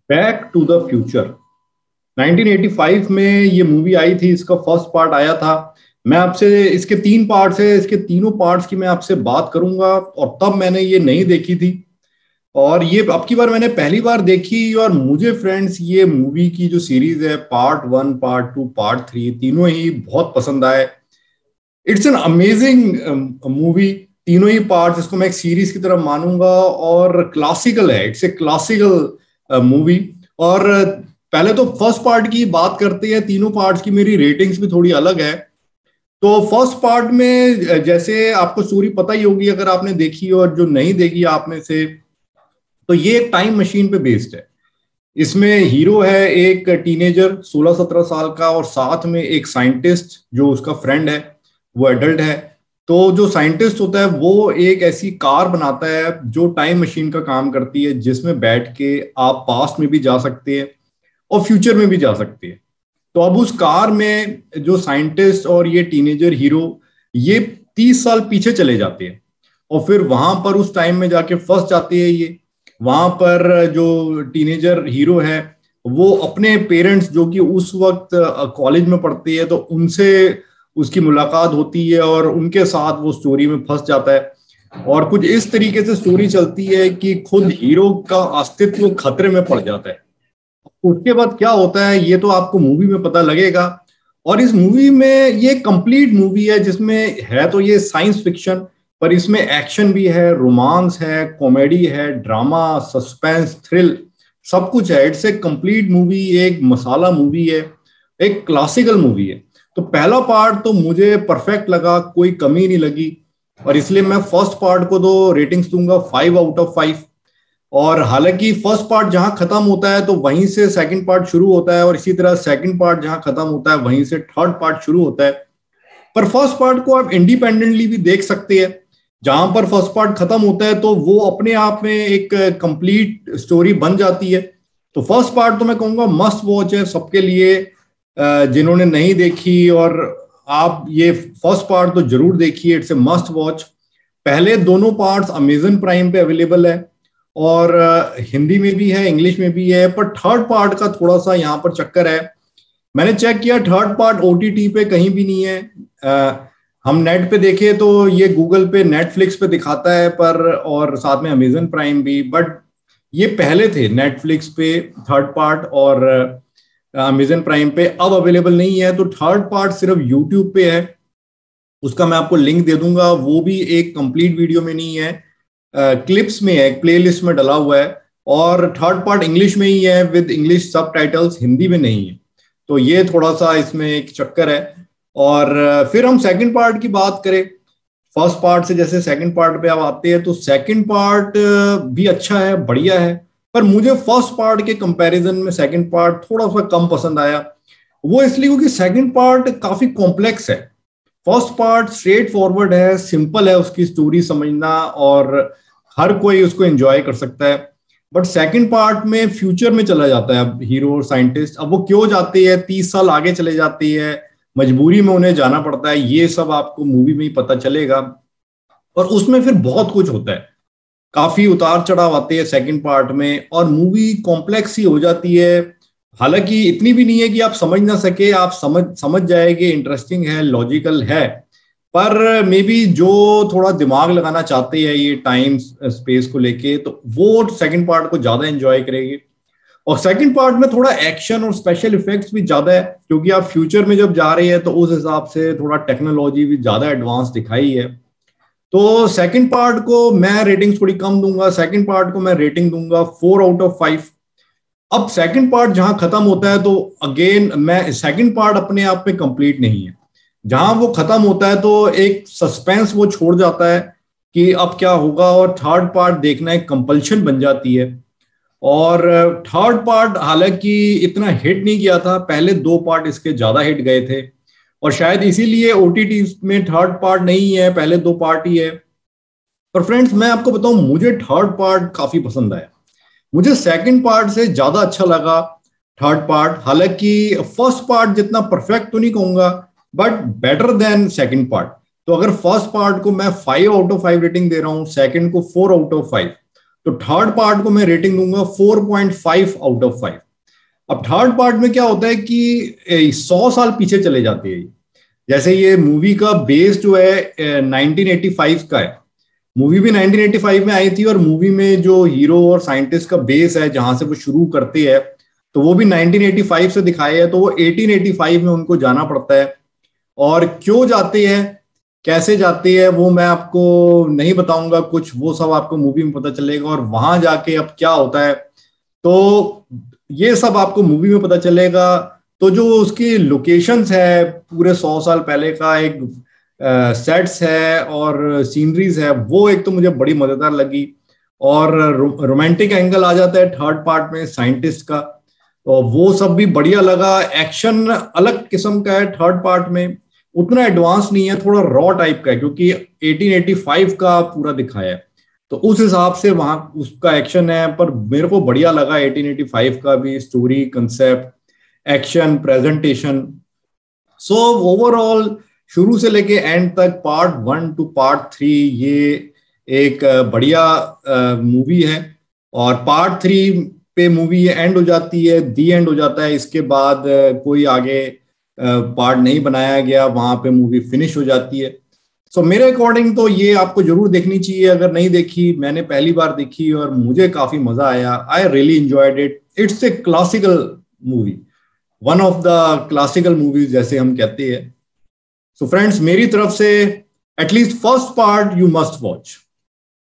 Back to the future 1985 में ये movie आई थी। इसका फर्स्ट पार्ट आया था। मैं आपसे इसके तीन पार्ट्स है, इसके तीनों पार्ट्स की मैं आपसे बात करूंगा। और तब मैंने ये नहीं देखी थी और ये अब की बार मैंने पहली बार देखी। और मुझे फ्रेंड्स ये मूवी की जो सीरीज है, part one, part two, part three, तीनों ही बहुत पसंद आए। It's an amazing movie. तीनों ही पार्ट्स, इसको मैं एक सीरीज की तरह मानूंगा और क्लासिकल है। It's a classical movie. और पहले तो फर्स्ट पार्ट की बात करते हैं। तीनों पार्ट्स की मेरी रेटिंग्स भी थोड़ी अलग है। तो फर्स्ट पार्ट में जैसे आपको स्टोरी पता ही होगी अगर आपने देखी, और जो नहीं देखी आप में से, तो ये एक टाइम मशीन पे बेस्ड है। इसमें हीरो है एक टीनेजर 16-17 साल का, और साथ में एक साइंटिस्ट जो उसका फ्रेंड है, वो एडल्ट है। तो जो साइंटिस्ट होता है वो एक ऐसी कार बनाता है जो टाइम मशीन का काम करती है, जिसमें बैठ के आप पास्ट में भी जा सकते हैं और फ्यूचर में भी जा सकते हैं। तो अब उस कार में जो साइंटिस्ट और ये टीनेजर हीरो, ये 30 साल पीछे चले जाते हैं और फिर वहां पर उस टाइम में जाके फंस जाते हैं। ये वहां पर जो टीनेजर हीरो है वो अपने पेरेंट्स, जो कि उस वक्त कॉलेज में पढ़ते हैं, तो उनसे उसकी मुलाकात होती है और उनके साथ वो स्टोरी में फंस जाता है। और कुछ इस तरीके से स्टोरी चलती है कि खुद हीरो का अस्तित्व खतरे में पड़ जाता है। उसके बाद क्या होता है ये तो आपको मूवी में पता लगेगा। और इस मूवी में ये कंप्लीट मूवी है, जिसमें है तो ये साइंस फिक्शन, पर इसमें एक्शन भी है, रोमांस है, कॉमेडी है, ड्रामा, सस्पेंस, थ्रिल, सब कुछ है। इट्स ए कंप्लीट मूवी, एक मसाला मूवी है, एक क्लासिकल मूवी है। तो पहला पार्ट तो मुझे परफेक्ट लगा, कोई कमी नहीं लगी, और इसलिए मैं फर्स्ट पार्ट को तो रेटिंग्स दूंगा 5/5। और हालांकि फर्स्ट पार्ट जहां खत्म होता है तो वहीं से सेकंड पार्ट शुरू होता है, और इसी तरह सेकंड पार्ट जहां खत्म होता है वहीं से थर्ड पार्ट शुरू होता है। पर फर्स्ट पार्ट को आप इंडिपेंडेंटली भी देख सकते हैं। जहां पर फर्स्ट पार्ट खत्म होता है तो वो अपने आप में एक कंप्लीट स्टोरी बन जाती है। तो फर्स्ट पार्ट तो मैं कहूंगा मस्ट वॉच है सबके लिए, जिन्होंने नहीं देखी। और आप ये फर्स्ट पार्ट तो जरूर देखिए, इट्स ए मस्ट वॉच। पहले दोनों पार्ट्स अमेजन प्राइम पे अवेलेबल है, और हिंदी में भी है, इंग्लिश में भी है। पर थर्ड पार्ट का थोड़ा सा यहाँ पर चक्कर है। मैंने चेक किया, थर्ड पार्ट ओटीटी पे कहीं भी नहीं है। हम नेट पे देखे तो ये गूगल पे, नेटफ्लिक्स पे दिखाता है, पर और साथ में अमेजन प्राइम भी। बट ये पहले थे नेटफ्लिक्स पे थर्ड पार्ट, और अमेजन प्राइम पे अब अवेलेबल नहीं है। तो थर्ड पार्ट सिर्फ यूट्यूब पे है। उसका मैं आपको लिंक दे दूंगा। वो भी एक कंप्लीट वीडियो में नहीं है, क्लिप्स में है, प्लेलिस्ट में डला हुआ है। और थर्ड पार्ट इंग्लिश में ही है विद इंग्लिश सबटाइटल्स, हिंदी में नहीं है। तो ये थोड़ा सा इसमें एक चक्कर है। और फिर हम सेकंड पार्ट की बात करें, फर्स्ट पार्ट से जैसे सेकंड पार्ट पे आप आते हैं, तो सेकंड पार्ट भी अच्छा है, बढ़िया है। पर मुझे फर्स्ट पार्ट के कंपैरिजन में सेकंड पार्ट थोड़ा सा कम पसंद आया। वो इसलिए क्योंकि सेकंड पार्ट काफी कॉम्प्लेक्स है। फर्स्ट पार्ट स्ट्रेट फॉरवर्ड है, सिंपल है उसकी स्टोरी समझना, और हर कोई उसको एंजॉय कर सकता है। बट सेकंड पार्ट में फ्यूचर में चला जाता है अब हीरो और साइंटिस्ट। अब वो क्यों जाते हैं, 30 साल आगे चले जाती है, मजबूरी में उन्हें जाना पड़ता है, ये सब आपको मूवी में ही पता चलेगा। और उसमें फिर बहुत कुछ होता है, काफी उतार चढ़ाव आते हैं सेकंड पार्ट में, और मूवी कॉम्प्लेक्स ही हो जाती है। हालांकि इतनी भी नहीं है कि आप समझ ना सके, आप समझ जाएंगे, इंटरेस्टिंग है, लॉजिकल है। पर मे बी जो थोड़ा दिमाग लगाना चाहते हैं ये टाइम स्पेस को लेके, तो वो सेकंड पार्ट को ज्यादा एंजॉय करेंगे। और सेकंड पार्ट में थोड़ा एक्शन और स्पेशल इफेक्ट्स भी ज्यादा है, क्योंकि आप फ्यूचर में जब जा रहे हैं तो उस हिसाब से थोड़ा टेक्नोलॉजी भी ज्यादा एडवांस दिखाई है। तो सेकंड पार्ट को मैं रेटिंग थोड़ी कम दूंगा। सेकंड पार्ट को मैं रेटिंग दूंगा 4/5। अब सेकंड पार्ट जहां खत्म होता है तो अगेन, मैं सेकंड पार्ट अपने आप में कंप्लीट नहीं है। जहां वो खत्म होता है तो एक सस्पेंस वो छोड़ जाता है कि अब क्या होगा, और थर्ड पार्ट देखना एक कंपल्शन बन जाती है। और थर्ड पार्ट हालांकि इतना हिट नहीं किया था, पहले दो पार्ट इसके ज्यादा हिट गए थे, और शायद इसीलिए ओटीटी में थर्ड पार्ट नहीं है, पहले दो पार्ट ही है। पर फ्रेंड्स मैं आपको बताऊं, मुझे थर्ड पार्ट काफी पसंद आया। मुझे सेकंड पार्ट से ज्यादा अच्छा लगा थर्ड पार्ट। हालांकि फर्स्ट पार्ट जितना परफेक्ट तो नहीं कहूंगा, but better than second part. तो अगर फर्स्ट पार्ट को मैं 5/5 रेटिंग दे रहा हूं, सेकंड को 4/5, तो थर्ड पार्ट को मैं रेटिंग दूंगा 4.5 आउट ऑफ 5। अब थर्ड पार्ट में क्या होता है कि 100 साल पीछे चले जाते हैं। जैसे ये मूवी का बेस जो है 1985 का है, मूवी भी 1985 में आई थी, और मूवी में जो हीरो और साइंटिस्ट का बेस है जहां से वो शुरू करते हैं, तो वो भी 1985 से दिखाया है। तो वो 1885 में उनको जाना पड़ता है, और क्यों जाते हैं, कैसे जाते हैं, वो मैं आपको नहीं बताऊंगा कुछ, वो सब आपको मूवी में पता चलेगा। और वहां जाके अब क्या होता है, तो ये सब आपको मूवी में पता चलेगा। तो जो उसकी लोकेशंस है, पूरे 100 साल पहले का एक सेट्स है और सीनरीज है, वो एक तो मुझे बड़ी मजेदार लगी। और रोमांटिक एंगल आ जाता है थर्ड पार्ट में साइंटिस्ट का, तो वो सब भी बढ़िया लगा। एक्शन अलग किस्म का है थर्ड पार्ट में, उतना एडवांस नहीं है, थोड़ा रॉ टाइप का है, क्योंकि 1885 का पूरा दिखाया है, तो उस हिसाब से वहां उसका एक्शन है। पर मेरे को बढ़िया लगा 1885 का भी, story, concept, action, presentation. So overall शुरू से लेके एंड तक, पार्ट 1 टू पार्ट 3, ये एक बढ़िया मूवी है। और पार्ट 3 पे मूवी एंड हो जाती है, दी एंड हो जाता है। इसके बाद कोई आगे पार्ट नहीं बनाया गया, वहां पे मूवी फिनिश हो जाती है। सो मेरे अकॉर्डिंग तो ये आपको जरूर देखनी चाहिए, अगर नहीं देखी। मैंने पहली बार देखी और मुझे काफी मजा आया। I really enjoyed it. It's a classical movie, one of the classical movies जैसे हम कहते हैं। सो फ्रेंड्स, मेरी तरफ से at least first part you must watch.